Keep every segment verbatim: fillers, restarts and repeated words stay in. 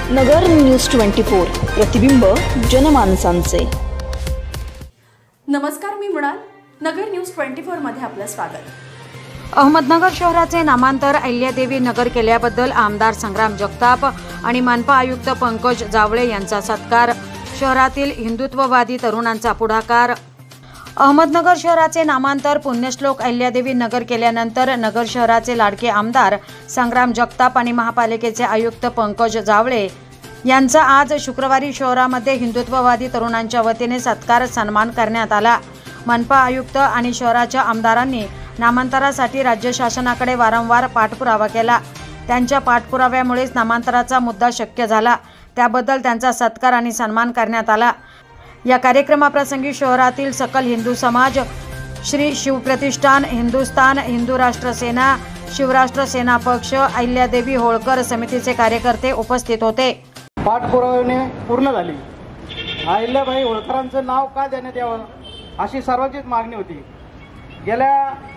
नगर news twenty four, प्रतिबिंब जनमानसांचे। नमस्कार, मी Mrinal. Nagar news twenty four मध्ये आपलं स्वागत। अहमदनगर शहराचे नामांतर अहिल्यादेवी नगर केल्याबद्दल आमदार संग्राम जगताप आणि मनपा आयुक्त पंकज जावळे यांचा सत्कार। शहरातील हिंदुत्ववादी तरुणांचा पुढाकार। अहमदनगर शहराचे नामांतर पुण्यश्लोक अहिल्यादेवी नगर केल्यानंतर नगर शहराचे लाडके आमदार संग्राम जगताप आणि महापालिकेचे आयुक्त पंकज जावळे यांचा आज शुक्रवारी शहरामध्ये हिंदुत्ववादी तरुणांच्या वतीने सत्कार सन्मान करण्यात आला। मनपा आयुक्त आणि शहराच्या आमदारांनी नामांतरासाठी राज्य शासनाकडे वारंवार पाठपुरावा केला। त्यांच्या पाठपुराव्यामुळेच नामांतराचा मुद्दा शक्य झाला, त्याबद्दल त्यांचा सत्कार आणि सन्मान करण्यात आला। या कार्यक्रमाप्रसंगी शहरातील सकल हिंदू समाज, श्री शिवप्रतिष्ठान, हिंदुस्थान हिंदू राष्ट्र सेना, शिवराष्ट्र सेना पक्ष, अहिल्यादेवी होळकर समितीचे कार्यकर्ते उपस्थित होते। पाठपुराव्याने पूर्ण झाली। अहिल्याबाई होळकरांचं नाव का देण्यात यावं अशी सर्वांचीच मागणी होती। गेल्या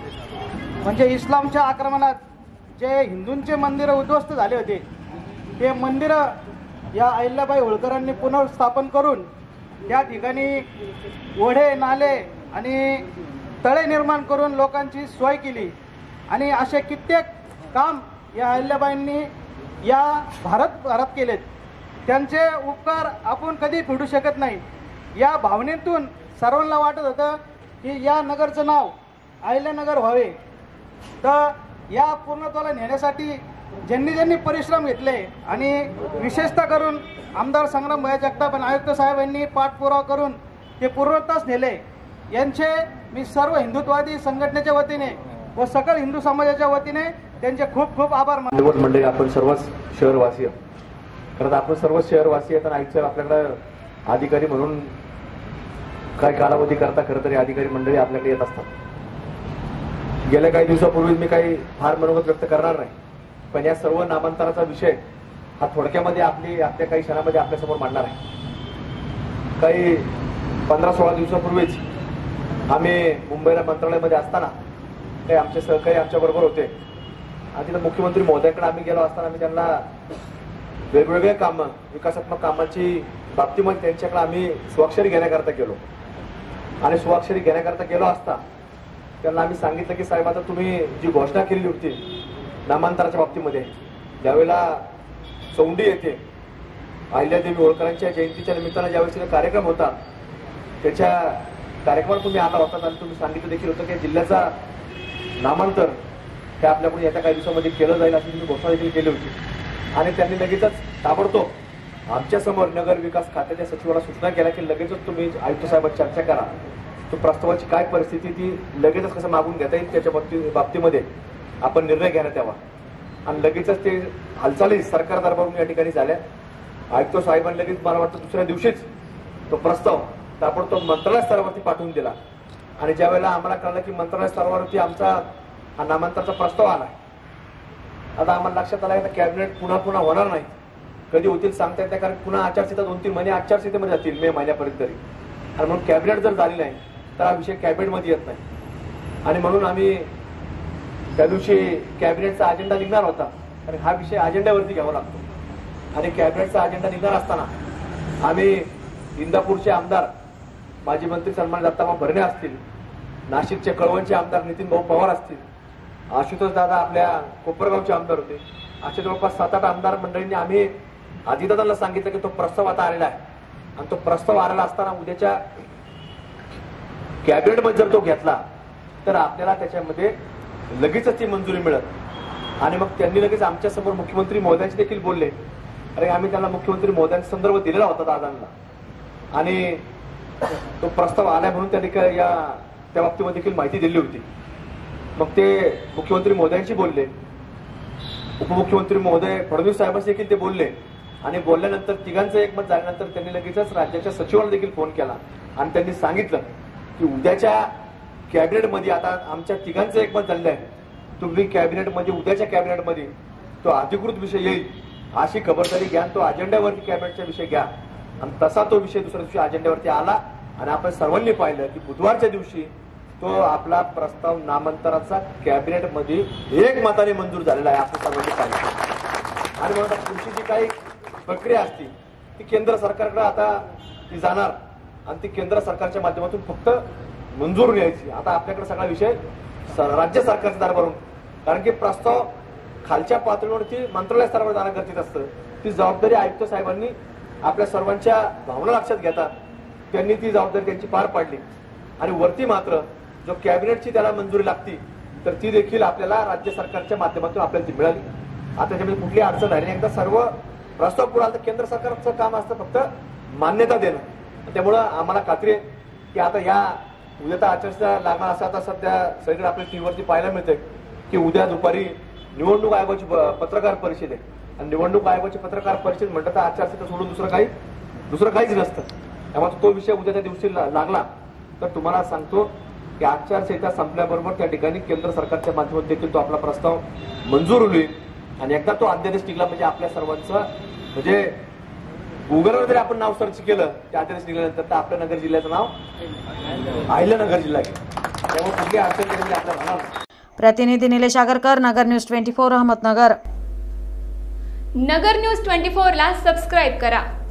म्हणजे इस्लामच्या आक्रमणात जे हिंदूंचे मंदिर उद्ध्वस्त झाले होते, ते मंदिर या अहिल्याबाई होळकरांनी पुनर्स्थापन करून त्या ठिकाणी ओढे, नाले आणि तळे निर्माण करून लोकांची सोय केली आणि असे कित्येक काम या अहिल्याबाईंनी या भारत भारत केलेत। त्यांचे उपकार आपण कधी फेडू शकत नाही। या भावनेतून सर्वांना वाटत होतं की या नगरचं नाव अहिल्यानगर व्हावे। तर या पूर्णत्वाला नेण्यासाठी ज्यांनी ज्यांनी परिश्रम घेतले आणि विशेषतः करून आमदार संग्राम भाई जगताप आणि आयुक्त साहेब यांनी पाठपुरावा करून ते पूर्णत्वास नेले, यांचे मी सर्व हिंदुत्ववादी संघटनेच्या वतीने व सकल हिंदू समाजाच्या वतीने त्यांचे खूप खूप आभार मानतो। मंडळी, आपण सर्वच शहरवासी, खरं तर आपण सर्व शहरवासी आहेत आणि आयुक्त आपल्याकडे अधिकारी म्हणून काही कालावधी करता खरं तरी अधिकारी मंडळी आपल्याकडे येत असतात। गेल्या काही दिवसापूर्वी मी काही फार मनोगत व्यक्त करणार नाही, पण या सर्व नामांतराचा विषय हा थोडक्यामध्ये आपली आपल्या काही क्षणामध्ये आपल्यासमोर मांडणार आहे। काही पंधरा सोळा दिवसापूर्वीच आम्ही मुंबईला मंत्रालयामध्ये असताना काही आमचे सहकारी आमच्याबरोबर होते आणि तिथं मुख्यमंत्री महोदयाकडे आम्ही गेलो असताना आम्ही त्यांना वेगवेगळे कामं, विकासात्मक कामाची बाबतीमध्ये त्यांच्याकडे आम्ही स्वाक्षरी घेण्याकरता गेलो आणि स्वाक्षरी घेण्याकरता गेलो असता त्यांना आम्ही सांगितलं की साहेब, आता तुम्ही जी घोषणा केली होती नामांतराच्या बाबतीमध्ये, ज्यावेळेला चौंडी येथे अहिल्यादेवी होळकरांच्या जयंतीच्या निमित्तानं ज्यावेळेस कार्यक्रम होता, त्याच्या कार्यक्रमात तुम्ही आला होता आणि तुम्ही सांगितलं देखील होतं की जिल्ह्याचा नामांतर हे आपल्याकडून येत्या काही दिवसामध्ये केलं जाईल अशी तुम्ही घोषणा देखील केली होती। आणि त्यांनी लगेचच ताबडतोब आमच्या समोर नगर विकास खात्याच्या सचिवाला सूचना केल्या की लगेचच तुम्ही आयुक्त साहेबांची चर्चा करा, तो प्रस्तावाची काय परिस्थिती ती लगेचच कसं मागून घेता येईल त्याच्या बाबतीत बाबतीमध्ये आपण निर्णय घेण्यात यावा। आणि लगेचच ते हालचाली सरकार दरबारून या ठिकाणी झाल्या। आयुक्त साहेबांनी लगेच मला वाटतं दुसऱ्या दिवशीच तो प्रस्ताव ताबडतोब मंत्रालय स्तरावरती पाठवून दिला आणि ज्या वेळेला आम्हाला कळलं की मंत्रालय स्तरावरती आमचा हा नामांतराचा प्रस्ताव आला, आता आम्हाला लक्षात आलं की कॅबिनेट पुन्हा पुन्हा होणार नाही, कधी होतील सांगता येत नाही, कारण पुन्हा आचारसंहिता दोन तीन महिने आचारसंहितेमध्ये जातील मे महिन्यापर्यंत तरी, आणि म्हणून कॅबिनेट जर झाली नाही तर हा विषय कॅबिनेटमध्ये येत नाही। आणि म्हणून आम्ही त्या दिवशी कॅबिनेटचा अजेंडा निघणार होता आणि हा विषय अजेंड्यावरती घ्यावा लागतो आणि कॅबिनेटचा अजेंडा निघणार असताना आम्ही इंदापूरचे आमदार माजी मंत्री सन्माननीय दत्ताबा भरणे असतील, नाशिकचे कळवणचे आमदार नितीन भाऊ पवार असतील, आशुतोष दादा आपल्या कोपरगावचे आमदार होते, अशा जवळपास सात आठ आमदार मंडळींनी आम्ही अजितदादांना सांगितलं की तो प्रस्ताव आता आलेला आहे आणि तो प्रस्ताव आलेला असताना उद्याच्या कॅबिनेटमध्ये जर तो घेतला तर आपल्याला त्याच्यामध्ये लगेचच ती मंजुरी मिळत। आणि मग त्यांनी लगेच आमच्या समोर मुख्यमंत्री महोदयांशी देखील बोलले, अरे आम्ही त्यांना मुख्यमंत्री महोदयांचा संदर्भ दिलेला होता दादांना आणि तो प्रस्ताव आला म्हणून त्यांनी या त्या बाबतीमध्ये देखील माहिती दिली होती। मग ते मुख्यमंत्री महोदयांशी बोलले, उपमुख्यमंत्री महोदय फडणवीस साहेबांशी देखील ते बोलले आणि बोलल्यानंतर तिघांचं एकमत झाल्यानंतर त्यांनी लगेचच राज्याच्या सचिवाला देखील फोन केला आणि त्यांनी सांगितलं की उद्याच्या कॅबिनेटमध्ये आता आमच्या तिघांचं एकमत झालेलं आहे, तुम्ही कॅबिनेटमध्ये उद्याच्या कॅबिनेटमध्ये तो अधिकृत विषय येईल अशी खबरदारी घ्या, तो अजेंड्यावरती कॅबिनेटचा विषय घ्या। आणि तसा तो विषय दुसऱ्या दिवशी अजेंड्यावरती आला आणि आपण सर्वांनी पाहिलं की बुधवारच्या दिवशी तो आपला प्रस्ताव नामांतराचा कॅबिनेटमध्ये एक मताने मंजूर झालेला आहे, आपण सर्वांनी पाहिलं। आणि म्हणून पुढची जी काही प्रक्रिया असते ती केंद्र सरकारकडे आता ती जाणार आणि ती केंद्र सरकारच्या माध्यमातून फक्त मंजूर घ्यायची. आता आपल्याकडे सगळा विषय राज्य सरकारच्या दरबारून, कारण की प्रस्ताव खालच्या पातळीवरती मंत्रालय स्तरावर जाणं गरजेचं असतं. ती जबाबदारी आयुक्त साहेबांनी आपल्या सर्वांच्या भावना लक्षात घेता त्यांनी ती जबाबदारी त्यांची पार पाडली आणि वरती मात्र जो कॅबिनेटची त्याला मंजुरी लागती तर ती देखील आपल्याला राज्य सरकारच्या माध्यमातून आपल्याला ती मिळाली. आता त्याच्यामध्ये कुठली अडचण राहिली एकदा सर्व प्रस्ताव पुढे आला तर केंद्र सरकारचं काम असतं फक्त मान्यता देणं. त्यामुळं आम्हाला खात्री आहे की आता या उद्या तर आचारसंहिता लागणार असं आता सध्या सगळीकडे आपल्या टीव्हीवरती पाहायला मिळतंय की उद्या दुपारी निवडणूक आयोगाची पत्रकार परिषद आहे आणि निवडणूक आयोगाची पत्रकार परिषद म्हणतात तर आचारसंहिता सोडून दुसरं काही दुसरं काहीच नसतं. त्यामुळे तो विषय उद्या त्या दिवशी लागला तर तुम्हाला सांगतो की आचारसंहिता संपल्याबरोबर त्या ठिकाणी केंद्र सरकारच्या माध्यमातून देखील तो आपला प्रस्ताव मंजूर होईल आणि एकदा तो अध्यादेश निघला म्हणजे आपल्या सर्वांचं म्हणजे गुगलवर जरी आपण नाव सर्च केलं त्या अध्यादेश निघाल्यानंतर तर आपल्या नगर जिल्ह्याचं नाव अहिल्यानगर जिल्हा आहे. त्यामुळे कुठली अडचण केलेली आपल्याला राहणार नाही. प्रतिनिधी Nilesh Agarkar, Nagar news twenty four, Ahmednagar. Nagar news twenty four ला सबस्क्राईब करा.